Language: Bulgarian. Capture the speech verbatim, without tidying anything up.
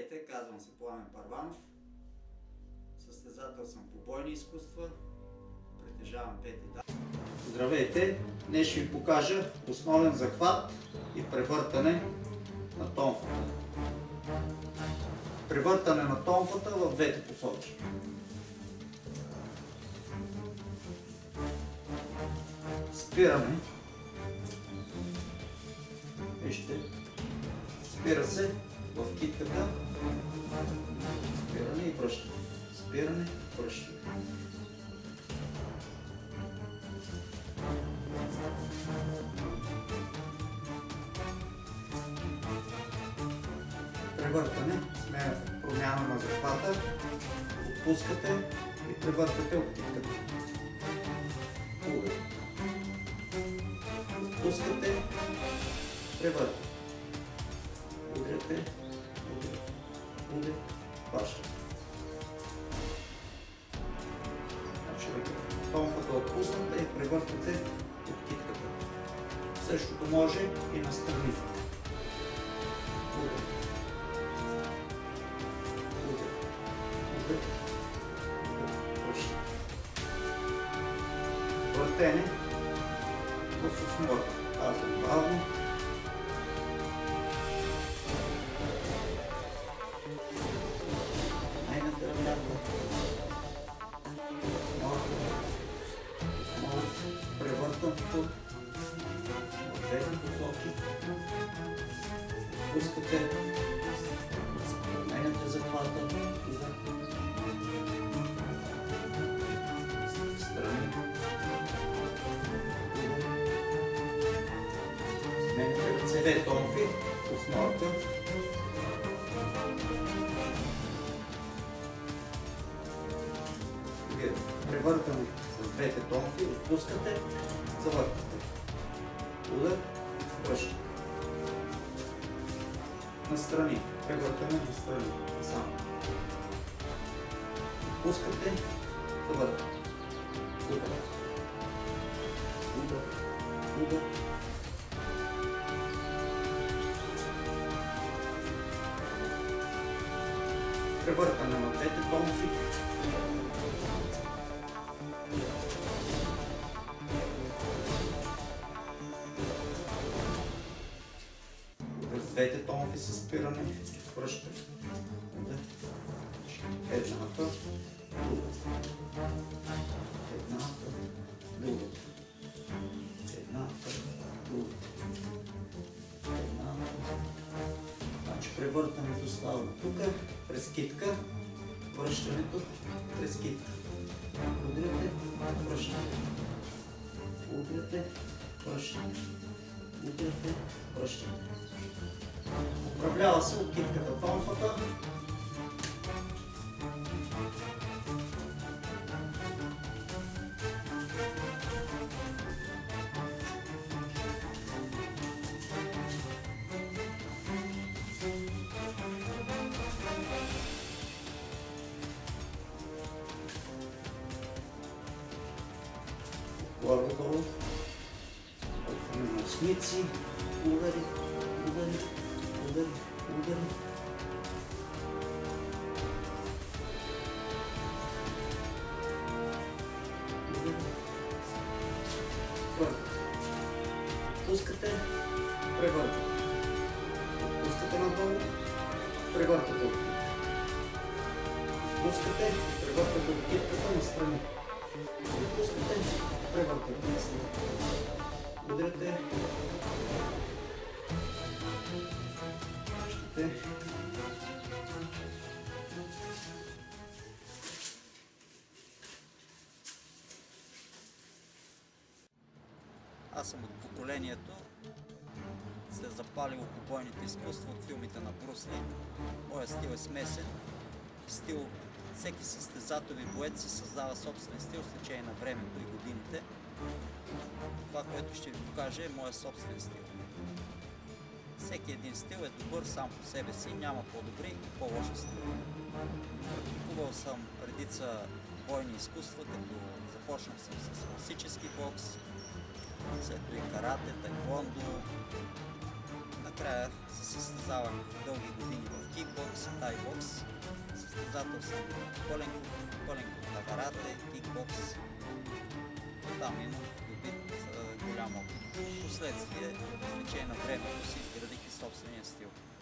Здравейте, казвам се Пламен Първанов. Състезател съм по бойни изкуства. Притежавам пети дан. Здравейте! Днес ще ви покажа основен захват и превъртане на тонфата. Превъртане на тонфата в двете посоки. Спираме. Вижте. Спира се в китката. Спиране и връщане. Спиране, връщане. Превъртане, сменяте промяна на захвата, отпускате и превъртате от китката. Отпускате, превъртате. Удряте, удряте, удряте, хващате. Значи, тонфата отпуснате и превъртате от китката. Същото може и на страни. Удряте. Въртене в основата. Казвам бавно. Найната ръка. Отново превъртането в двете посоки. Пускате. Найната захвата. Две тонфи, основата. Превъртане с двете тонфи, отпускате, завъртате. Удар, връщате. Настрани, превъртане настрани, само. Отпускате, завъртате. Удар. Удар, удар. Превъртане на двете тонфи. С двете тонфи с спиране. Връщане. Едната, другата. Едната, другата. Едната, другата. Едната. Значи превъртането става тук, през китка, връщането през китка. Удряте, връщате. Удряте, връщате. Удряте, връщате. Управлява се от китката тонфата. Горе-долу, осмици, удари, удари, удари, удари. Пускате, превъртате. Пускате надолу, превъртате. Пускате, превъртате от китката настрани. Пускате, превъртате настрани. Удряте. Връщате. Аз съм от поколението, се е запалило по бойните изкуства от филмите на Брус Ли. Моят стил е смесен. Стил, всеки състезател и боец си създава собствен стил в течение на времето и годините. Това, което ще ви покажа, е моят собствен стил. Всеки един стил е добър сам по себе си, няма по-добри и по-лоши стил. Практикувал съм редица бойни изкуства, като започнах съм с класически бокс, след това и карате, таеквондо. Накрая се състезавах дълги години в кикбокс, тай състезател съм пълен, пълен куп на карате, кикбокс. Там имам добит голям опит. Впоследствие, с течение на времето си изградих и собствения стил.